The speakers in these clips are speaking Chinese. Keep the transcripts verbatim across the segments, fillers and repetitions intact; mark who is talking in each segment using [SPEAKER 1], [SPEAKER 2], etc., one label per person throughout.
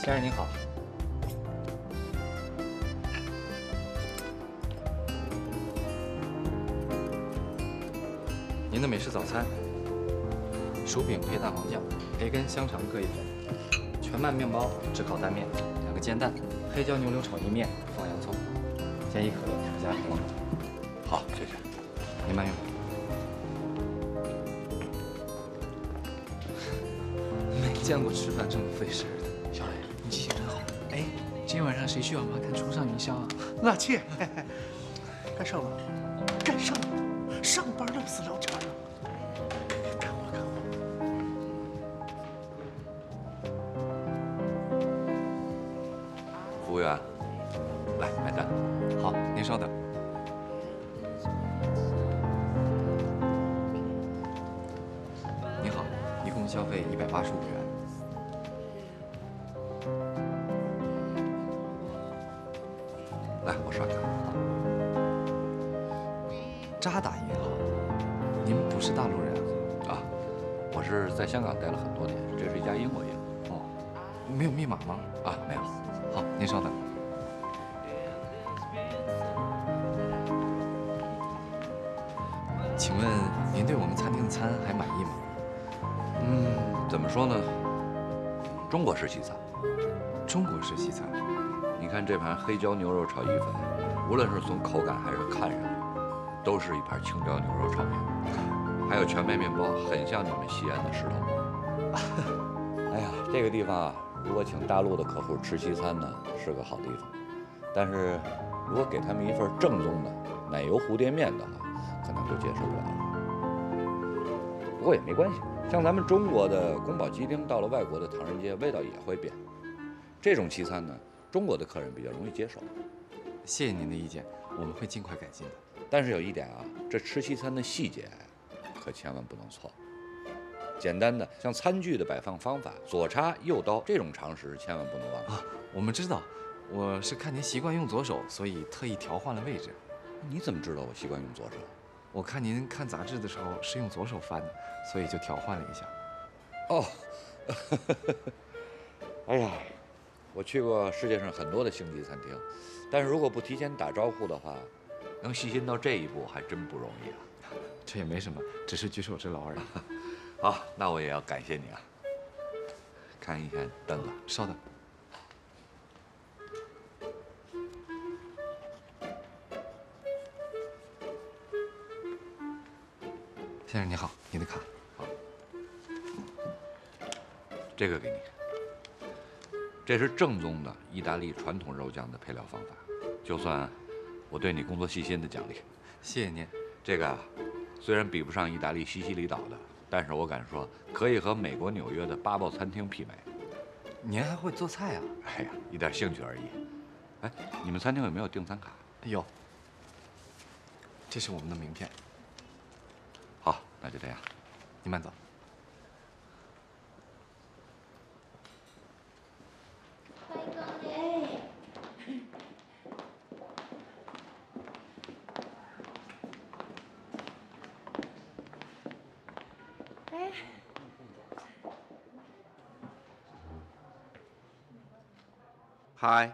[SPEAKER 1] 先生您好，您的美式早餐：薯饼配蛋黄酱，培根、香肠各一份，全麦面包只烤单面，两个煎蛋，黑椒牛柳炒意面放洋葱，建议可乐不加柠檬。
[SPEAKER 2] 好，谢谢。
[SPEAKER 1] 您慢用。没见过吃饭这么费事的。
[SPEAKER 3] 小磊，你记性真好。哎，今天晚上谁去网吧看《冲上云霄》啊？
[SPEAKER 4] 我去，干啥了？干啥了？上班了不是聊天了？看我，看我。
[SPEAKER 2] 服务员，来买单。
[SPEAKER 1] 好，您稍等。您好，一共消费一百八十五元。
[SPEAKER 2] 来，我刷卡。
[SPEAKER 1] 渣打银行，您不是大陆人啊？
[SPEAKER 2] 啊，我是在香港待了很多年，这是一家英国银行。
[SPEAKER 1] 哦，没有密码吗？
[SPEAKER 2] 啊，没有。
[SPEAKER 1] 好，您稍等。请问您对我们餐厅的餐还满意吗？
[SPEAKER 2] 嗯，怎么说呢？中国式西餐。
[SPEAKER 1] 中国式西餐。
[SPEAKER 2] 你看这盘黑椒牛肉炒意粉，无论是从口感还是看上，都是一盘青椒牛肉炒面。还有全麦面包，很像你们西安的石头馍。哎呀，这个地方啊，如果请大陆的客户吃西餐呢，是个好地方。但是，如果给他们一份正宗的奶油蝴蝶面的话，可能就接受不了了。不过也没关系，像咱们中国的宫保鸡丁，到了外国的唐人街，味道也会变。这种西餐呢，中国的客人比较容易接受。
[SPEAKER 1] 谢谢您的意见，我们会尽快改进的。
[SPEAKER 2] 但是有一点啊，这吃西餐的细节可千万不能错。简单的像餐具的摆放方法，左插右刀这种常识千万不能忘
[SPEAKER 1] 啊。我们知道，我是看您习惯用左手，所以特意调换了位置。
[SPEAKER 2] 你怎么知道我习惯用左手？
[SPEAKER 1] 我看您看杂志的时候是用左手翻的，所以就调换了一下。
[SPEAKER 2] 哦，哎呀，我去过世界上很多的星级餐厅，但是如果不提前打招呼的话，能细心到这一步还真不容易啊。
[SPEAKER 1] 这也没什么，只是举手之劳而已。
[SPEAKER 2] 好，那我也要感谢你啊。看一下单子，
[SPEAKER 1] 稍等。先生你好，您的卡。
[SPEAKER 2] 好，这个给你。这是正宗的意大利传统肉酱的配料方法，就算我对你工作细心的奖励。
[SPEAKER 1] 谢谢您。
[SPEAKER 2] 这个啊，虽然比不上意大利西西里岛的，但是我敢说可以和美国纽约的八宝餐厅媲美。
[SPEAKER 1] 您还会做菜啊？
[SPEAKER 2] 哎呀，一点兴趣而已。哎，你们餐厅有没有订餐卡？
[SPEAKER 1] 有。这是我们的名片。
[SPEAKER 2] 好，那就这样。
[SPEAKER 1] 您慢走。
[SPEAKER 5] 哎，
[SPEAKER 2] 嗨。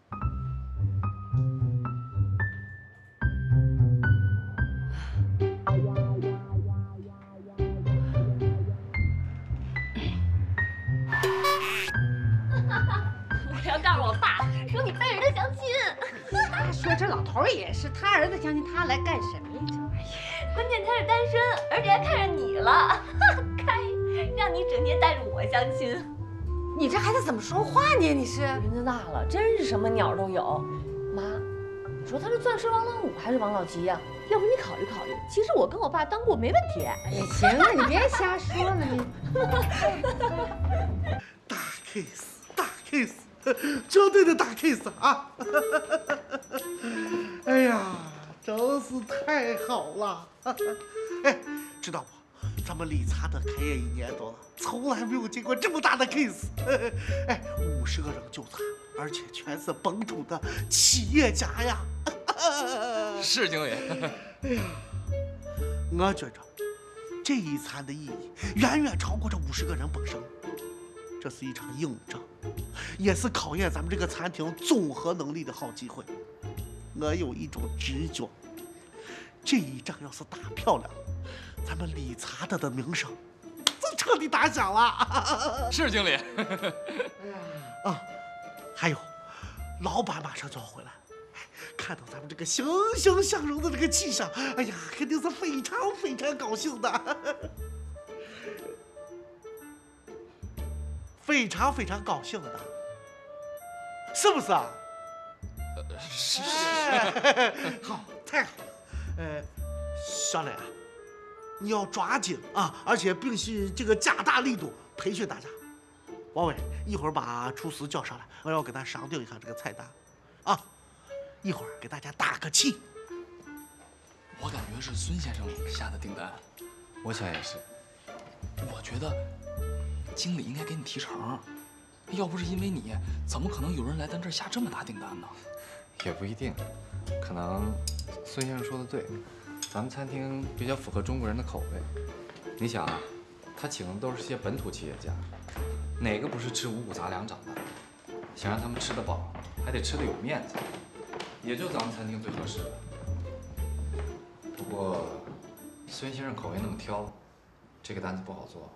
[SPEAKER 5] 我要告诉我爸，说你背着他相亲。
[SPEAKER 6] 说这老头也是，他儿子相亲，他来干什么呀？
[SPEAKER 5] 关键他是单身，而且还看上你了，开让你整天带着我相亲。
[SPEAKER 6] 你这孩子怎么说话呢？你是
[SPEAKER 5] 人家大了，真是什么鸟都有。妈，你说他是钻石王老五还是王老吉呀？要不你考虑考虑。其实我跟我爸当过，没问题。
[SPEAKER 6] 哎呀，行了，你别瞎说了你。
[SPEAKER 4] 大 case， 大 case， 绝对的大 case 啊！哎呀，真是太好了！哎，知道不？咱们理查德开业一年多了，从来没有见过这么大的 case。哎，五十个人就餐，而且全是本土的企业家呀。
[SPEAKER 1] 是经理。
[SPEAKER 4] 哎呀，我觉着这一餐的意义远远超过这五十个人本身。 这是一场硬仗，也是考验咱们这个餐厅综合能力的好机会。我有一种直觉，这一仗要是打漂亮，咱们理查德的名声就彻底打响了。
[SPEAKER 3] 是经理。
[SPEAKER 4] 啊，还有，老板马上就要回来，看到咱们这个欣欣向荣的这个气象，哎呀，肯定是非常非常高兴的，非常非常高兴的，是不是啊？
[SPEAKER 3] 是
[SPEAKER 4] 哎，好，太好了。呃，小磊啊，你要抓紧啊，而且必须这个加大力度培训大家。王伟，一会儿把厨师叫上来，我要跟他商定一下这个菜单，啊，一会儿给大家打个气。
[SPEAKER 3] 我感觉是孙先生下的订单。
[SPEAKER 1] 我想也是。
[SPEAKER 3] 我觉得经理应该给你提成，要不是因为你，怎么可能有人来咱这儿下这么大订单呢？
[SPEAKER 1] 也不一定，可能孙先生说的对，咱们餐厅比较符合中国人的口味。你想啊，他请的都是些本土企业家，哪个不是吃五谷杂粮长大的？想让他们吃得饱，还得吃得有面子，也就咱们餐厅最合适了。不过，孙先生口味那么挑，这个单子不好做。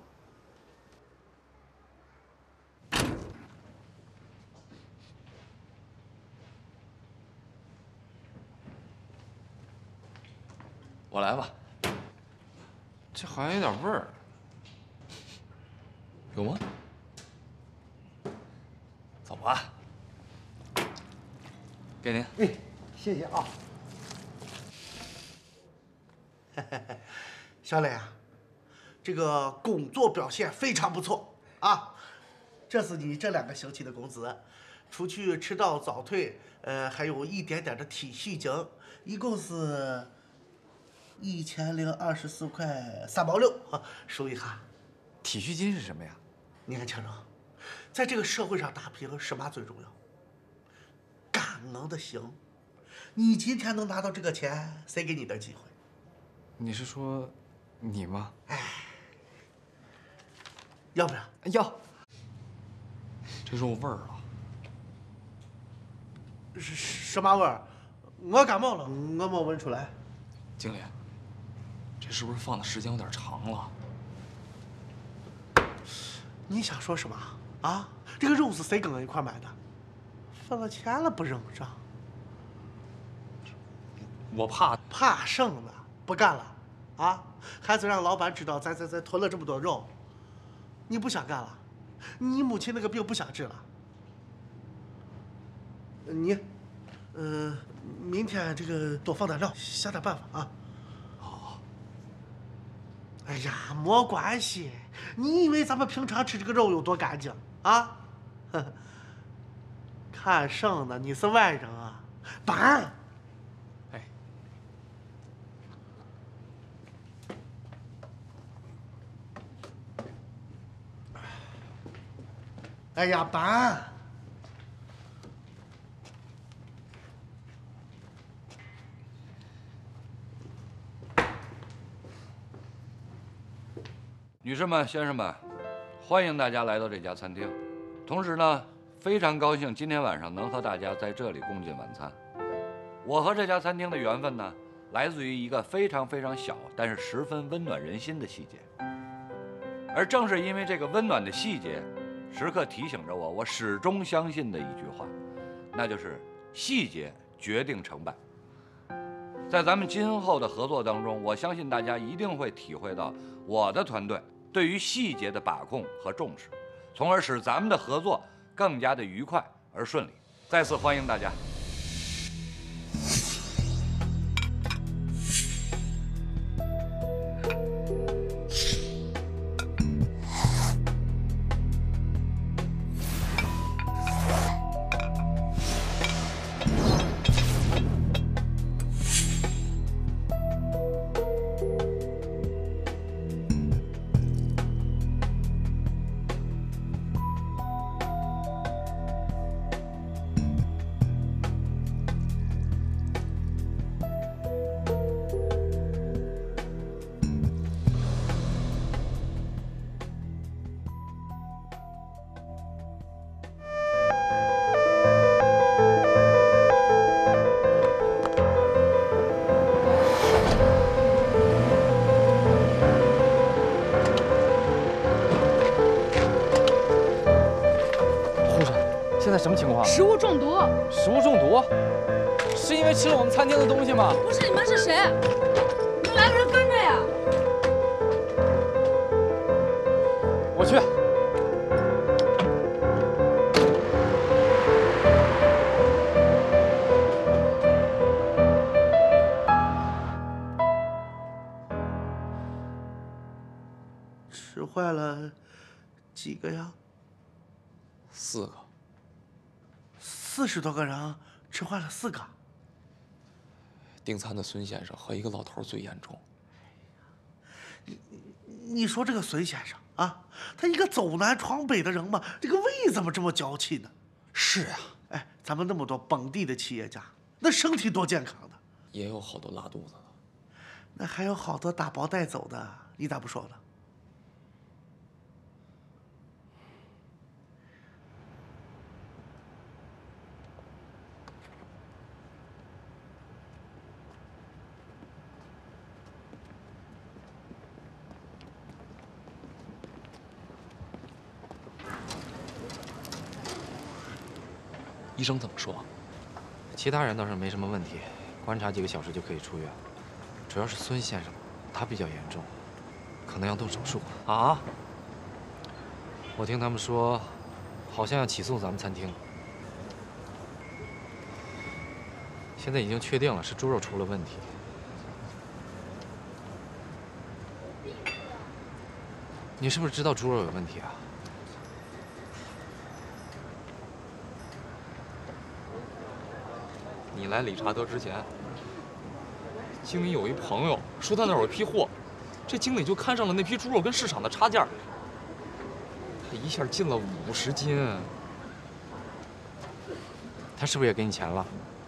[SPEAKER 3] 我来吧。
[SPEAKER 1] 这好像有点味儿，
[SPEAKER 3] 有吗？走吧。给您。
[SPEAKER 4] 哎，谢谢啊。小磊啊，这个工作表现非常不错啊，这是你这两个星期的工资，除去迟到早退，呃，还有一点点的体恤金，一共是一千零二十四块三毛六，数一下。
[SPEAKER 1] 体恤金是什么呀？
[SPEAKER 4] 年轻人，在这个社会上打拼，什么最重要？感恩的心。你今天能拿到这个钱，谁给你的机会？
[SPEAKER 1] 你是说你吗？
[SPEAKER 4] 哎，要不要？
[SPEAKER 1] 要。
[SPEAKER 3] 这肉味儿啊！
[SPEAKER 4] 什什么味儿？我感冒了，我没闻出来。
[SPEAKER 3] 经理，这是不是放的时间有点长了？
[SPEAKER 4] 你想说什么啊？这个肉是谁跟我一块买的？付了钱了不扔账？
[SPEAKER 3] 我怕
[SPEAKER 4] 怕剩了，不干了啊？还是让老板知道咱咱咱囤了这么多肉？你不想干了？你母亲那个病不想治了？你，呃，明天这个多放点料，想点办法啊。
[SPEAKER 3] 好。
[SPEAKER 4] 哎呀，没关系。你以为咱们平常吃这个肉有多干净啊？看剩的，你是外人啊，办。
[SPEAKER 3] 哎。
[SPEAKER 4] 哎呀，办。
[SPEAKER 2] 女士们、先生们，欢迎大家来到这家餐厅。同时呢，非常高兴今天晚上能和大家在这里共进晚餐。我和这家餐厅的缘分呢，来自于一个非常非常小，但是十分温暖人心的细节。而正是因为这个温暖的细节，时刻提醒着我，我始终相信的一句话，那就是细节决定成败。在咱们今后的合作当中，我相信大家一定会体会到我的团队对于细节的把控和重视，从而使咱们的合作更加的愉快而顺利。再次欢迎大家。
[SPEAKER 1] 什么情况？
[SPEAKER 7] 食物中毒。
[SPEAKER 1] 食物中毒？是因为吃了我们餐厅的东西吗？
[SPEAKER 7] 不是，你们是谁？有来个人跟着呀！
[SPEAKER 1] 我去。
[SPEAKER 4] 吃坏了几个呀？
[SPEAKER 3] 四个。
[SPEAKER 4] 四十多个人，吃坏了四个。
[SPEAKER 3] 订餐的孙先生和一个老头最严重。
[SPEAKER 4] 你你说这个孙先生啊，他一个走南闯北的人嘛，这个胃怎么这么娇气呢？
[SPEAKER 3] 是啊，
[SPEAKER 4] 哎，咱们那么多本地的企业家，那身体多健康的。
[SPEAKER 3] 也有好多拉肚子的。
[SPEAKER 4] 那还有好多打包带走的，你咋不说呢？
[SPEAKER 3] 医生怎么说？
[SPEAKER 1] 其他人倒是没什么问题，观察几个小时就可以出院。主要是孙先生，他比较严重，可能要动手术啊。我听他们说，好像要起诉咱们餐厅。现在已经确定了是猪肉出了问题。你是不是知道猪肉有问题啊？
[SPEAKER 3] 你来理查德之前，经理有一朋友说他那儿有一批货，这经理就看上了那批猪肉跟市场的差价，他一下进了五十斤。
[SPEAKER 1] 他是不是也给你钱了？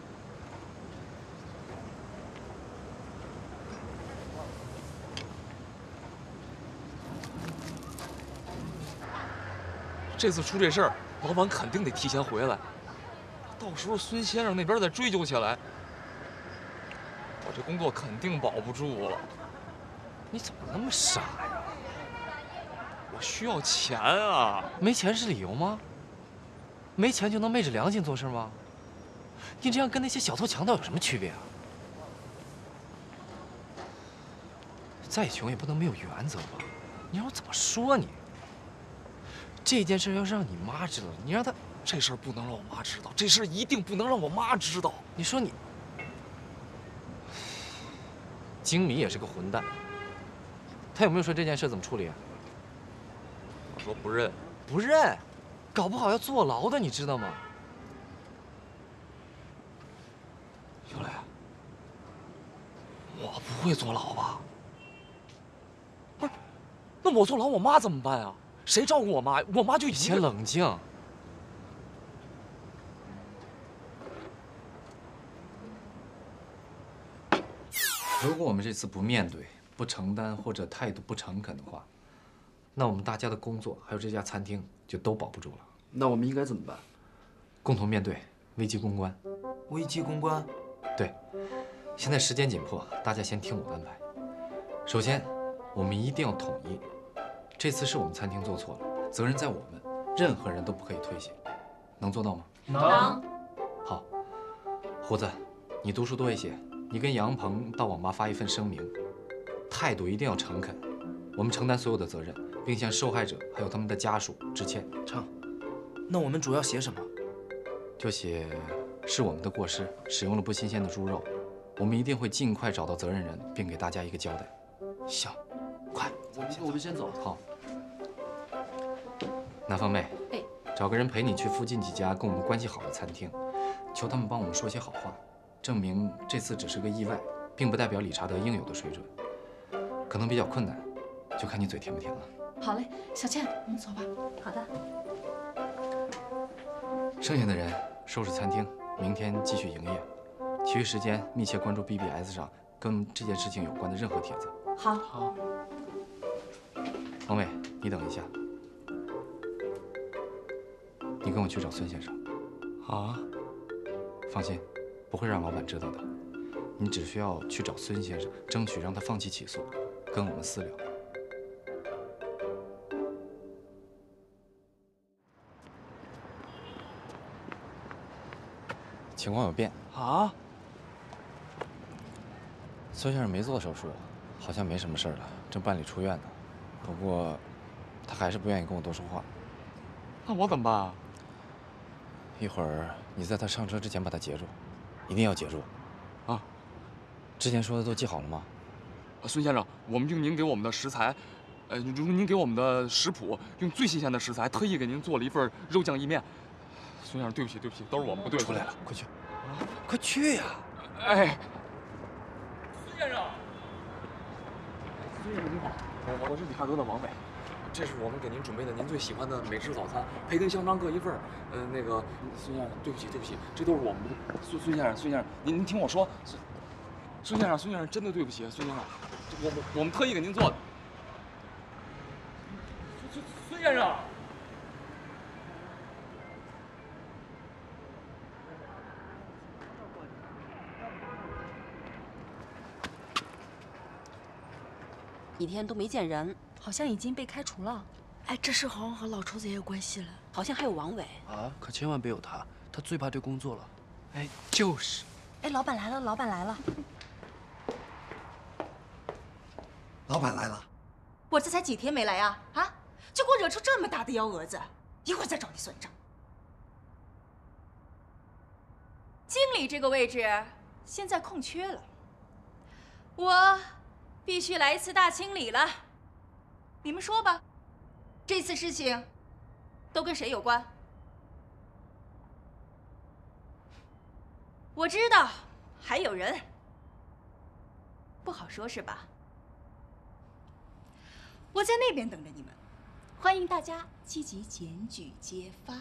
[SPEAKER 3] 这次出这事儿，老板肯定得提前回来。到时候孙先生那边再追究起来，我这工作肯定保不住了。
[SPEAKER 1] 你怎么那么傻呀？
[SPEAKER 3] 我需要钱啊！
[SPEAKER 1] 没钱是理由吗？没钱就能昧着良心做事吗？你这样跟那些小偷强盗有什么区别啊？再穷也不能没有原则吧？你让我怎么说你？这件事要是让你妈知道了，你让她……
[SPEAKER 3] 这事儿不能让我妈知道，这事儿一定不能让我妈知道。
[SPEAKER 1] 你说你，经理也是个混蛋，他有没有说这件事怎么处理啊？
[SPEAKER 3] 我说不认，
[SPEAKER 1] 不认，搞不好要坐牢的，你知道吗？
[SPEAKER 3] 小磊，我不会坐牢吧？不是，那我坐牢，我妈怎么办啊？谁照顾我妈？我妈就一个。
[SPEAKER 1] 先冷静。如果我们这次不面对、不承担或者态度不诚恳的话，那我们大家的工作还有这家餐厅就都保不住了。
[SPEAKER 8] 那我们应该怎么办？
[SPEAKER 1] 共同面对危机公关。
[SPEAKER 8] 危机公关？
[SPEAKER 1] 对，现在时间紧迫，大家先听我的安排。首先，我们一定要统一。这次是我们餐厅做错了，责任在我们，任何人都不可以退卸。能做到吗？
[SPEAKER 7] 能。
[SPEAKER 1] 好，胡子，你读书多一些。你跟杨鹏到网吧发一份声明，态度一定要诚恳，我们承担所有的责任，并向受害者还有他们的家属致歉。
[SPEAKER 8] 成，那我们主要写什么？
[SPEAKER 1] 就写是我们的过失，使用了不新鲜的猪肉，我们一定会尽快找到责任人，并给大家一个交代。
[SPEAKER 8] 行，快，我们我们先走。
[SPEAKER 1] 好，南方妹，
[SPEAKER 7] 哎，
[SPEAKER 1] 找个人陪你去附近几家跟我们关系好的餐厅，求他们帮我们说些好话。证明这次只是个意外，并不代表理查德应有的水准，可能比较困难，就看你嘴甜不甜了。
[SPEAKER 7] 好嘞，小倩，我们走吧。
[SPEAKER 5] 好的。
[SPEAKER 1] 剩下的人收拾餐厅，明天继续营业，其余时间密切关注 B B S 上跟这件事情有关的任何帖子。
[SPEAKER 5] 好。
[SPEAKER 8] 好。
[SPEAKER 1] 王伟，你等一下，你跟我去找孙先生。
[SPEAKER 3] 啊？
[SPEAKER 1] 放心。不会让老板知道的，你只需要去找孙先生，争取让他放弃起诉，跟我们私聊。 情况有变。
[SPEAKER 8] 啊？
[SPEAKER 1] 孙先生没做手术，好像没什么事儿了，正办理出院呢。不过，他还是不愿意跟我多说话。
[SPEAKER 3] 那我怎么办啊？
[SPEAKER 1] 一会儿你在他上车之前把他截住，一定要截住。
[SPEAKER 3] 啊。
[SPEAKER 1] 之前说的都记好了吗？
[SPEAKER 3] 孙先生，我们用您给我们的食材，呃，用您给我们的食谱，用最新鲜的食材，特意给您做了一份肉酱意面。孙先生，对不起，对不起，都是我们不对。
[SPEAKER 1] 出来了，快去，快去呀！
[SPEAKER 3] 哎，孙先生，孙先生您好，我我是理发哥的王伟，这是我们给您准备的您最喜欢的美式早餐，培根香肠各一份。呃，那个孙先生，对不起，对不起，这都是我们的。孙孙先生，孙先生，您您听我说，孙孙先生，孙先生，真的对不起，孙先生，我我我们特意给您做的。孙孙先生。
[SPEAKER 9] 几天都没见人，
[SPEAKER 7] 好像已经被开除了。哎，这事好像和老头子也有关系了。
[SPEAKER 9] 好像还有王伟
[SPEAKER 8] 啊，可千万别有他，他最怕对工作了。
[SPEAKER 1] 哎，就是。
[SPEAKER 7] 哎，老板来了，老板来了。
[SPEAKER 4] 老板来了。
[SPEAKER 6] 我这才几天没来啊，啊，就给我惹出这么大的幺蛾子，一会儿再找你算账。经理这个位置现在空缺了，我必须来一次大清理了。你们说吧，这次事情都跟谁有关？我知道还有人，不好说是吧？我在那边等着你们，欢迎大家积极检举揭发。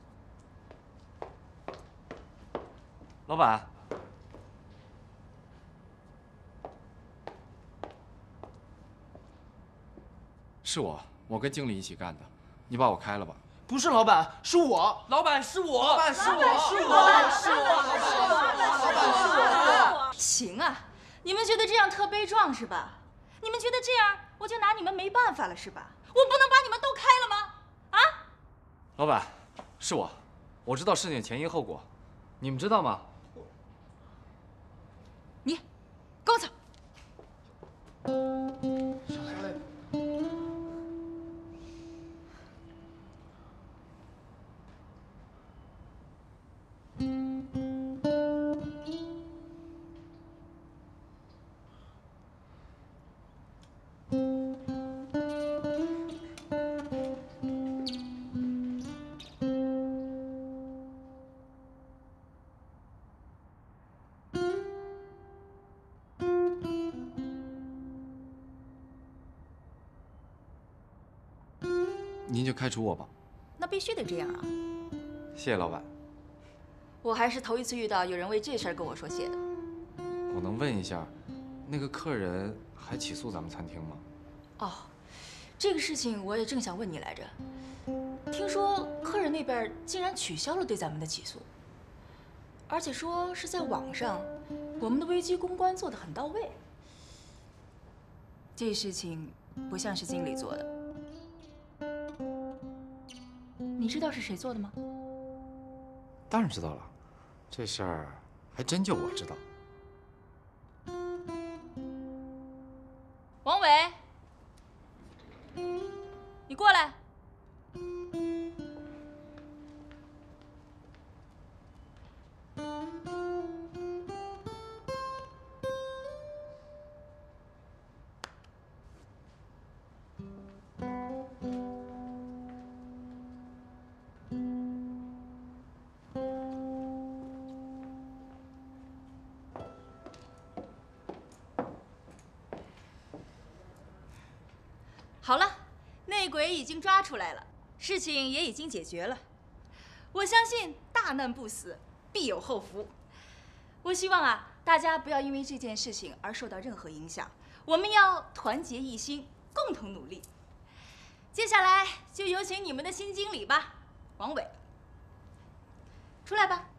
[SPEAKER 1] 老板，是我，我跟经理一起干的，你把我开了吧。
[SPEAKER 8] 不是老板，是我。老板是我。老板是我。是我。老板是我。老板是我。老板是我。
[SPEAKER 6] 行啊，你们觉得这样特悲壮是吧？你们觉得这样我就拿你们没办法了是吧？我不能把你们都开了吗？啊？
[SPEAKER 1] 老板，是我，我知道事情前因后果，你们知道吗？
[SPEAKER 6] 你，跟我走。
[SPEAKER 1] 您就开除我吧。
[SPEAKER 6] 那必须得这样啊！
[SPEAKER 1] 谢谢老板。
[SPEAKER 6] 我还是头一次遇到有人为这事儿跟我说谢的。
[SPEAKER 1] 我能问一下，那个客人还起诉咱们餐厅吗？
[SPEAKER 6] 哦，这个事情我也正想问你来着。听说客人那边竟然取消了对咱们的起诉，而且说是在网上，我们的危机公关做得很到位。这事情不像是经理做的。你知道是谁做的吗？
[SPEAKER 1] 当然知道了，这事儿还真就我知道。
[SPEAKER 6] 王伟，你过来。好了，内鬼已经抓出来了，事情也已经解决了。我相信大难不死，必有后福。我希望啊，大家不要因为这件事情而受到任何影响，我们要团结一心，共同努力。接下来就有请你们的新经理吧，王伟，出来吧。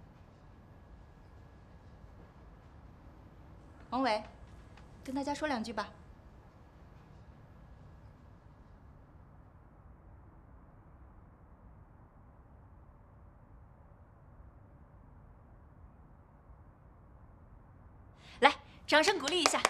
[SPEAKER 6] 王伟，跟大家说两句吧。 掌声鼓励一下。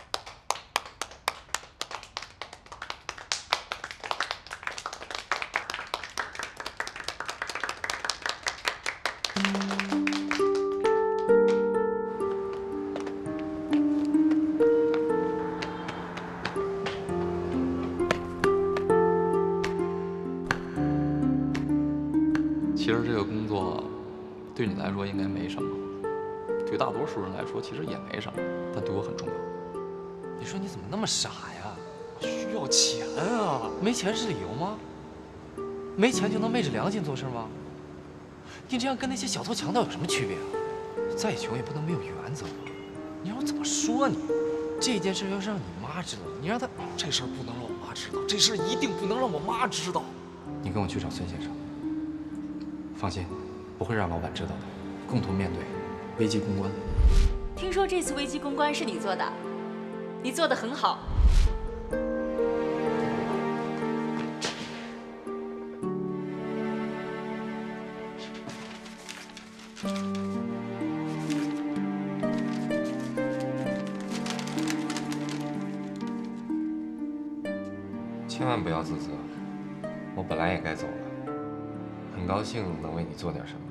[SPEAKER 3] 其实这个工作对你来说应该没什么，对大多数人来说其实也没什么，但对我很重要。
[SPEAKER 8] 你说你怎么那么傻呀？需要钱啊！没钱是理由吗？没钱就能昧着良心做事吗？你这样跟那些小偷强盗有什么区别啊？再穷也不能没有原则吧？你让我怎么说你？这件事要是让你妈知道了，你让她……这事儿不能让我妈知道，这事儿一定不能让我妈知道。
[SPEAKER 1] 你跟我去找孙先生。放心，不会让老板知道的，共同面对危机公关。
[SPEAKER 6] 听说这次危机公关是你做的，你做得很好。
[SPEAKER 1] 千万不要自责，我本来也该走了。很高兴能为你做点什么，